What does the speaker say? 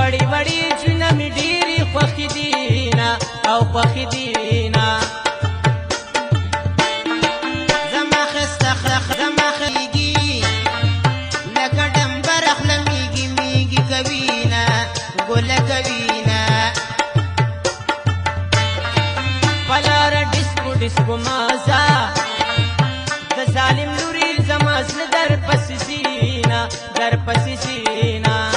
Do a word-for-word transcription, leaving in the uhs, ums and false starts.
وړي وړي چونه مې ډېرې خوښې دينا او خوښې دينا زما خسته زما خېږي لکه ډمبر خوله میږي میږي کوینه ګوله کوینه په لاره ډسکو ډسکو مازه د ظالم لوري زما زړه در پسې سینا در پسې سینا